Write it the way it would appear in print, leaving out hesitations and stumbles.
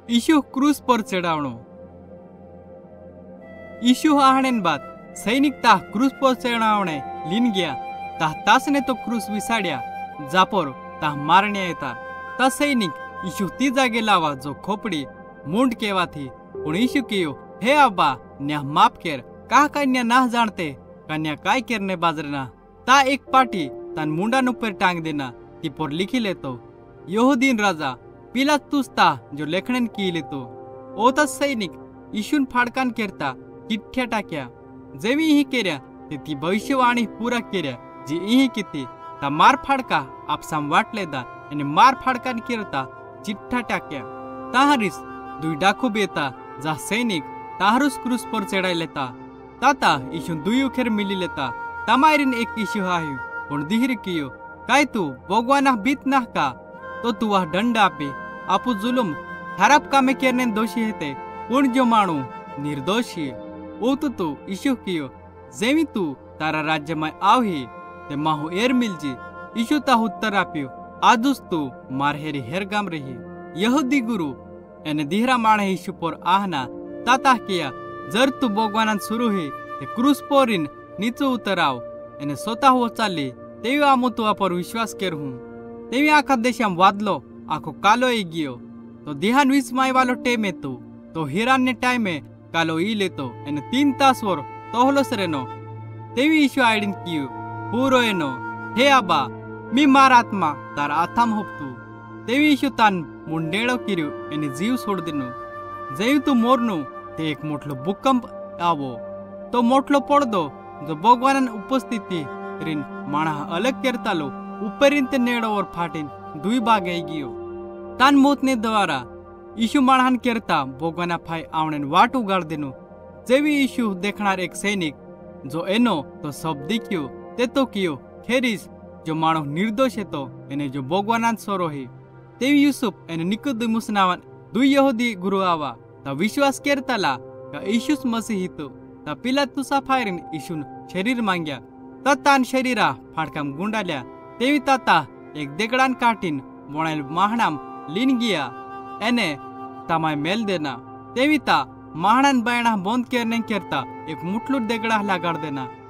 यीशु क्रूस पर चढ़ावणो। यीशु आहणेन बाद सैनिक ता क्रूस पर चढ़ावणे लीन गया। ता तासने तो क्रूस विसाड्या जापोर ता मारण्या येता। ता सैनिक यीशु ती जागे लावा जो खोपड़ी मुंड केवा थी। पण यीशु कियो, हे अब्बा न्या माफ कर, का कन्या ना जानते कन्या काय करने बाजरना। ता एक पाटी तन मुंडान ऊपर टांग देना ती पर लिखी लेतो यहूदीन राजा पिलातुस ता जो लेखणन की लेतो। ओता सैनिक यीशुन फाडकान करता चिठ्ठ्या टाक्या। जेवी ही केऱ्या ते ती भविष्यवाणी पूरा केऱ्या जी इही किती ता मार फाडका आपसाम वाटले दा आणि मार फाडकान करता चिठ्ठा टाक्या। ताहारीस दुई डाकू बेता जा सैनिक ताहारुस क्रूस पर चढ़ाई लेता। ताता यीशु दुई उखेर मिली लेता। तमायरिन एक यीशु हायु पण दिहिर कियो, काय तू भगवाना बीत ना का तो तू वह दंड आपे। आपू जुलुम खराब कामे करने दोषी हेते पण जो माणू निर्दोषी ओ तो यीशु कियो, जेवी तू तारा राज्य में आवही ते माहू एर मिलजी। यीशु ता उत्तर आप्यो, आजुस तू मार हेरी हेरगाम रही। यहूदी गुरु एने दिहरा माणे यीशु पर आहना ताता किया, जर तू भगवानान सुरू हे ते क्रूस पोरीन नीचो उतराव एने स्वतः हो चालली तेवी आमू तुआ पर विश्वास कर हूं। तेवी आखा देशाम वादलो आखो कालो ई गियो। तो दिहान विस्माय वालो टेमे तो हिरान्य टाइमे कालो ई लेतो एने 3 तास वर तोहलोस रेनो। तेवी यीशु आयडिन कियो पूरो एनो, हे अब्बा मी मार आत्मा तार आथाम होपतू। तेवी यीशु तान मुंडेळो किर्यो एने जीव सोड देनो। जेव तू मोरनो ते एक मोठलो भूकंप आवो। तो मोठलो पडदो जो भगवानन उपस्थिती रिन माणा अलग करतालो उपरिन ते नेडोवर फाटीन दुई भाग गियो। तान मोतने द्वारा यीशु माणहान करता भगवाना फाय आवणेन वाट उगाड़ देनो। जेवी यीशु देखणार एक सैनिक जो एनो तो सब दिख्यो ते तो कियो, खेरीस जो माणो निर्दोष है तो एने जो भगवानान सोरो है। तेवी यूसुफ एने निकोदेमुस नावान दुई यहूदी गुरु आवा ता विश्वास करताला का यीशुस मसीह तो ता पिलातुसा फायरिन यीशुन शरीर मांग्या। तान शरीरा फाडकाम गुंडाल्या। तेवी ताता एक देगडान काटीन बोणाल माहणाम लीन गिया एने तमाय मेल देना। तेवी ता माहणान बैणा बंद करने करता एक मुठलू देगड़ा लगाड़ देना।